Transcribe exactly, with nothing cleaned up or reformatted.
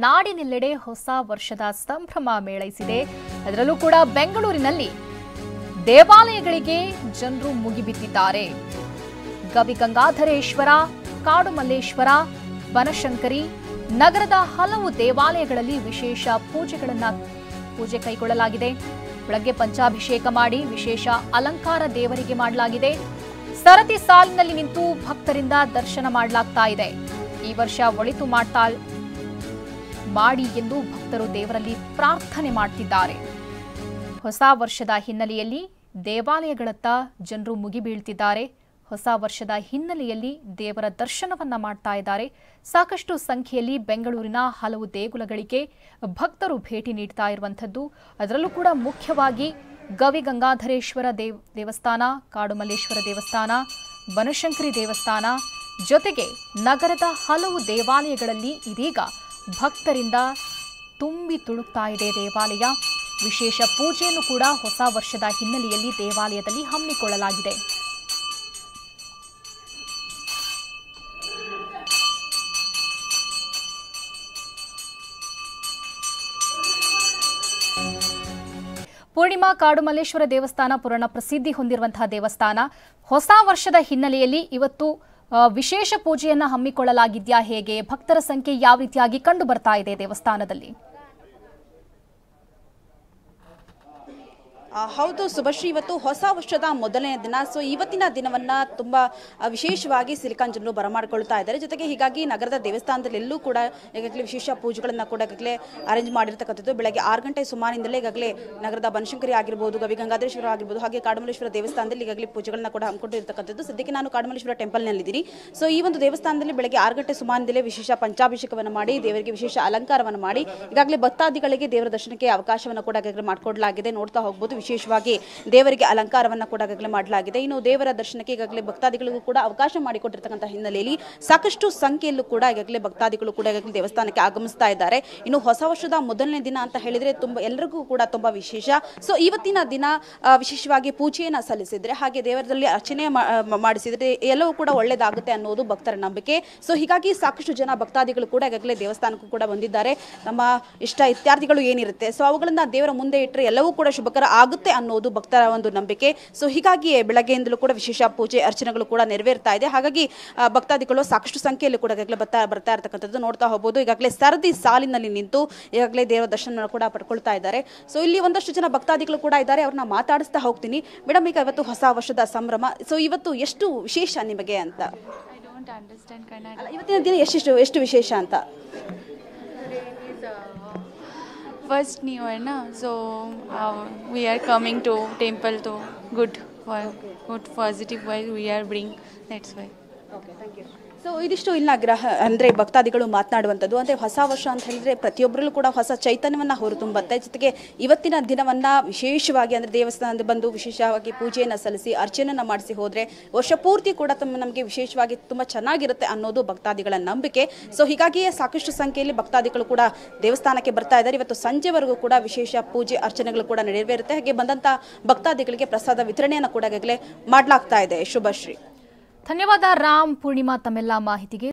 ನಾಡಿನೆಲ್ಲೆಡೆ ಹೊಸ ವರ್ಷದ ಸಂಭ್ರಮ ಮೇಳೈಸಿದೆ. ಅದರಲ್ಲೂ ಕೂಡ ಬೆಂಗಳೂರಿನಲ್ಲಿ ದೇವಾಲಯಗಳಿಗೆ ಜನರು ಮುಗಿಬಿದ್ದಿದ್ದಾರೆ. ಗವಿಗಂಗಾಧರೇಶ್ವರ, ಕಾಡುಮಲ್ಲೇಶ್ವರ, ಬನಶಂಕರಿ, ನಗರದ ಹಲವು ದೇವಾಲಯಗಳಲ್ಲಿ ವಿಶೇಷ ಪೂಜೆಗಳನ್ನು ಪೂಜೆ ಕೈಗೊಳ್ಳಲಾಗಿದೆ. ಬೆಳಗ್ಗೆ ಪಂಚಾಭಿಷೇಕ ಮಾಡಿ ವಿಶೇಷ ಅಲಂಕಾರ ದೇವರಿಗೆ ಮಾಡಲಾಗಿದೆ. ಸರತಿ ಸಾಲಿನಲ್ಲಿ ನಿಂತು ಭಕ್ತರಿಂದ ದರ್ಶನ ಮಾಡಲಾಗ್ತಾ ಇದೆ. ಈ ವರ್ಷ ಒಳಿತು ಮಾಡ್ತಾ ಮಾಡಿ ಎಂದು ಭಕ್ತರು ದೇವರಲ್ಲಿ ಪ್ರಾರ್ಥನೆ ಮಾಡ್ತಿದ್ದಾರೆ. ಹೊಸ ವರ್ಷದ ಹಿನ್ನೆಲೆಯಲ್ಲಿ ದೇವಾಲಯಗಳತ್ತ ಜನರು ಮುಗಿಬೀಳ್ತಿದ್ದಾರೆ. ಹೊಸ ವರ್ಷದ ಹಿನ್ನೆಲೆಯಲ್ಲಿ ದೇವರ ದರ್ಶನವನ್ನ ಮಾಡ್ತಾ ಇದ್ದಾರೆ. ಸಾಕಷ್ಟು ಸಂಖ್ಯೆಯಲ್ಲಿ ಬೆಂಗಳೂರಿನ ಹಲವು ದೇಗುಲಗಳಿಗೆ ಭಕ್ತರು ಭೇಟಿ ನೀಡ್ತಾ ಇರುವಂಥದ್ದು. ಅದರಲ್ಲೂ ಕೂಡ ಮುಖ್ಯವಾಗಿ ಗವಿಗಂಗಾಧರೇಶ್ವರ ದೇವ್ ದೇವಸ್ಥಾನ, ಕಾಡುಮಲ್ಲೇಶ್ವರ ದೇವಸ್ಥಾನ, ಬನಶಂಕರಿ ದೇವಸ್ಥಾನ ಜೊತೆಗೆ ನಗರದ ಹಲವು ದೇವಾಲಯಗಳಲ್ಲಿ ಇದೀಗ ಭಕ್ತರಿಂದ ತುಂಬಿ ತುಳುಕ್ತಾ ಇದೆ ದೇವಾಲಯ. ವಿಶೇಷ ಪೂಜೆಯನ್ನು ಕೂಡ ಹೊಸ ವರ್ಷದ ಹಿನ್ನೆಲೆಯಲ್ಲಿ ದೇವಾಲಯದಲ್ಲಿ ಹಮ್ಮಿಕೊಳ್ಳಲಾಗಿದೆ. ಪೂರ್ಣಿಮಾ ಕಾಡುಮಲ್ಲೇಶ್ವರ ದೇವಸ್ಥಾನ ಪುರಾಣ ಪ್ರಸಿದ್ಧಿ ಹೊಂದಿರುವಂತಹ ದೇವಸ್ಥಾನ. ಹೊಸ ವರ್ಷದ ಹಿನ್ನೆಲೆಯಲ್ಲಿ ಇವತ್ತು ವಿಶೇಷ ಪೂಜೆಯನ್ನ ಹಮ್ಮಿಕೊಳ್ಳಲಾಗಿದೆಯಾ? ಹೇಗೆ ಭಕ್ತರ ಸಂಖ್ಯೆ ಯಾವ ರೀತಿಯಾಗಿ ಕಂಡು ಬರ್ತಾ ಇದೆ ದೇವಸ್ಥಾನದಲ್ಲಿ? ಹೌದು ಸುಭಶ್ರೀ, ಇವತ್ತು ಹೊಸ ವರ್ಷದ ಮೊದಲನೇ ದಿನ. ಸೊ ಇವತ್ತಿನ ದಿನವನ್ನ ತುಂಬಾ ವಿಶೇಷವಾಗಿ ಸಿಲಿಕಾನ್ ಜನರು ಬರಮಾಡಿಕೊಳ್ತಾ ಇದ್ದಾರೆ. ಜೊತೆಗೆ ಹೀಗಾಗಿ ನಗರದ ದೇವಸ್ಥಾನದಲ್ಲಿ ಎಲ್ಲೂ ಕೂಡ ಈಗಾಗಲೇ ವಿಶೇಷ ಪೂಜೆಗಳನ್ನ ಕೂಡ ಈಗಾಗಲೇ ಅರೇಂಜ್ ಮಾಡಿರ್ತಕ್ಕಂಥದ್ದು. ಬೆಳಗ್ಗೆ ಆರು ಗಂಟೆ ಸುಮಾರಿನಿಂದಲೇ ಈಗಾಗಲೇ ನಗರದ ಬನಶಂಕರಿ ಆಗಿರ್ಬೋದು, ಗವಿಗಂಗಾಧರೇಶ್ವರ ಆಗಿರ್ಬೋದು, ಹಾಗೆ ಕಾಡುಮಲ್ಲೇಶ್ವರ ದೇವಸ್ಥಾನದಲ್ಲಿ ಈಗಾಗಲೇ ಪೂಜೆಗಳನ್ನ ಕೂಡ ಹಮ್ಮಿಕೊಂಡಿರ್ತಕ್ಕಂಥದ್ದು. ಸದ್ಯಕ್ಕೆ ನಾನು ಕಾಡುಮಲ್ಲೇಶ್ವರ ಟೆಂಪಲ್ನಲ್ಲಿದ್ದೀನಿ. ಸೊ ಈ ಒಂದು ದೇವಸ್ಥಾನದಲ್ಲಿ ಬೆಳಗ್ಗೆ ಆರು ಗಂಟೆ ಸುಮಾರಿನಿಂದಲೇ ವಿಶೇಷ ಪಂಚಾಭಿಷೇಕವನ್ನು ಮಾಡಿ ದೇವರಿಗೆ ವಿಶೇಷ ಅಲಂಕಾರವನ್ನು ಮಾಡಿ ಈಗಾಗಲೇ ಭಕ್ತಾದಿಗಳಿಗೆ ದೇವರ ದರ್ಶನಕ್ಕೆ ಅವಕಾಶವನ್ನು ಕೂಡ ಈಗಾಗಲೇ ಮಾಡಿಕೊಡಲಾಗಿದೆ. ನೋಡ್ತಾ ಹೋಗ್ಬೋದು, ವಿಶೇಷವಾಗಿ ದೇವರಿಗೆ ಅಲಂಕಾರವನ್ನು ಕೂಡ ಈಗಾಗಲೇ ಮಾಡಲಾಗಿದೆ. ಇನ್ನು ದೇವರ ದರ್ಶನಕ್ಕೆ ಈಗಾಗಲೇ ಭಕ್ತಾದಿಗಳಿಗೂ ಕೂಡ ಅವಕಾಶ ಮಾಡಿಕೊಟ್ಟಿರ್ತಕ್ಕಂಥ ಹಿನ್ನೆಲೆಯಲ್ಲಿ ಸಾಕಷ್ಟು ಸಂಖ್ಯೆಯಲ್ಲೂ ಕೂಡ ಈಗಾಗಲೇ ಭಕ್ತಾದಿಗಳು ಕೂಡ ಈಗಾಗಲೇ ದೇವಸ್ಥಾನಕ್ಕೆ ಆಗಮಿಸ್ತಾ ಇದ್ದಾರೆ. ಇನ್ನು ಹೊಸ ವರ್ಷದ ಮೊದಲನೇ ದಿನ ಅಂತ ಹೇಳಿದ್ರೆ ತುಂಬಾ ಎಲ್ಲರಿಗೂ ಕೂಡ ತುಂಬಾ ವಿಶೇಷ. ಸೊ ಇವತ್ತಿನ ದಿನ ವಿಶೇಷವಾಗಿ ಪೂಜೆಯನ್ನ ಸಲ್ಲಿಸಿದ್ರೆ, ಹಾಗೆ ದೇವರಲ್ಲಿ ಅರ್ಚನೆ ಮಾಡಿಸಿದ್ರೆ ಎಲ್ಲವೂ ಕೂಡ ಒಳ್ಳೇದಾಗುತ್ತೆ ಅನ್ನೋದು ಭಕ್ತರ ನಂಬಿಕೆ. ಸೊ ಹೀಗಾಗಿ ಸಾಕಷ್ಟು ಜನ ಭಕ್ತಾದಿಗಳು ಕೂಡ ಈಗಾಗಲೇ ದೇವಸ್ಥಾನಕ್ಕೂ ಕೂಡ ಬಂದಿದ್ದಾರೆ. ನಮ್ಮ ಇಷ್ಟ ಇತ್ಯಾದಿಗಳು ಏನಿರುತ್ತೆ ಸೊ ಅವುಗಳನ್ನ ದೇವರ ಮುಂದೆ ಇಟ್ಟರೆ ಎಲ್ಲವೂ ಕೂಡ ಶುಭಕರ ಆಗುತ್ತೆ ಅನ್ನೋದು ಭಕ್ತರ ಒಂದು ನಂಬಿಕೆ. ಸೊ ಹೀಗಾಗಿ ಬೆಳಗ್ಗೆಯಿಂದಲೂ ಕೂಡ ವಿಶೇಷ ಪೂಜೆ ಅರ್ಚನೆಗಳು ಕೂಡ ನೆರವೇರ್ತಾ ಇದೆ. ಹಾಗಾಗಿ ಭಕ್ತಾದಿಗಳು ಸಾಕಷ್ಟು ಸಂಖ್ಯೆಯಲ್ಲಿ ಕೂಡ ಈಗಾಗಲೇ ಬರ್ತಾ ಬರ್ತಾ ಇರತಕ್ಕಂಥದ್ದು ನೋಡ್ತಾ ಹೋಗ್ಬೋದು. ಈಗಾಗಲೇ ಸರದಿ ಸಾಲಿನಲ್ಲಿ ನಿಂತು ಈಗಾಗಲೇ ದೇವರ ದರ್ಶನ ಕೂಡ ಪಡ್ಕೊಳ್ತಾ ಇದ್ದಾರೆ. ಸೊ ಇಲ್ಲಿ ಒಂದಷ್ಟು ಜನ ಭಕ್ತಾದಿಗಳು ಕೂಡ ಇದ್ದಾರೆ, ಅವ್ರನ್ನ ಮಾತಾಡಿಸ್ತಾ ಹೋಗ್ತೀನಿ. ಮೇಡಮ್, ಈಗ ಇವತ್ತು ಹೊಸ ವರ್ಷದ ಸಂಭ್ರಮ, ಸೊ ಇವತ್ತು ಎಷ್ಟು ವಿಶೇಷ ನಿಮಗೆ ಅಂತ? ಇವತ್ತಿನ ದಿನ ಎಷ್ಟೆಷ್ಟು ಎಷ್ಟು ವಿಶೇಷ ಅಂತ? First new year na, so uh, we are coming to temple to good for good positive vibe we are bring, that's why. Okay, thank you. So ಇದಿಷ್ಟು ಇಲ್ಲ ಗ್ರಹ ಅಂದರೆ ಭಕ್ತಾದಿಗಳು ಮಾತನಾಡುವಂಥದ್ದು. ಅಂದರೆ ಹೊಸ ವರ್ಷ ಅಂತ ಹೇಳಿದರೆ ಪ್ರತಿಯೊಬ್ಬರಲ್ಲೂ ಕೂಡ ಹೊಸ ಚೈತನ್ಯವನ್ನು ಹೊರತುಂಬತ್ತೆ. ಜೊತೆಗೆ ಇವತ್ತಿನ ದಿನವನ್ನು ವಿಶೇಷವಾಗಿ ಅಂದರೆ ದೇವಸ್ಥಾನದ ಬಂದು ವಿಶೇಷವಾಗಿ ಪೂಜೆಯನ್ನು ಸಲ್ಲಿಸಿ ಅರ್ಚನೆಯನ್ನು ಮಾಡಿಸಿ ಹೋದರೆ ವರ್ಷ ಪೂರ್ತಿ ಕೂಡ ತಮ್ಮ ನಮಗೆ ವಿಶೇಷವಾಗಿ ತುಂಬ ಚೆನ್ನಾಗಿರುತ್ತೆ ಅನ್ನೋದು ಭಕ್ತಾದಿಗಳ ನಂಬಿಕೆ. ಸೊ ಹೀಗಾಗಿಯೇ ಸಾಕಷ್ಟು ಸಂಖ್ಯೆಯಲ್ಲಿ ಭಕ್ತಾದಿಗಳು ಕೂಡ ದೇವಸ್ಥಾನಕ್ಕೆ ಬರ್ತಾ ಇದ್ದಾರೆ. ಇವತ್ತು ಸಂಜೆವರೆಗೂ ಕೂಡ ವಿಶೇಷ ಪೂಜೆ ಅರ್ಚನೆಗಳು ಕೂಡ ನೆರವೇರುತ್ತೆ. ಹಾಗೆ ಬಂದಂಥ ಭಕ್ತಾದಿಗಳಿಗೆ ಪ್ರಸಾದ ವಿತರಣೆಯನ್ನು ಕೂಡ ಈಗಾಗಲೇ ಮಾಡಲಾಗ್ತಾ ಇದೆ. ಶುಭಶ್ರೀ. ಧನ್ಯವಾದ ರಾಮ್. ಪೂರ್ಣಿಮಾ, ತಮ್ಮೆಲ್ಲ ಮಾಹಿತಿಗೆ.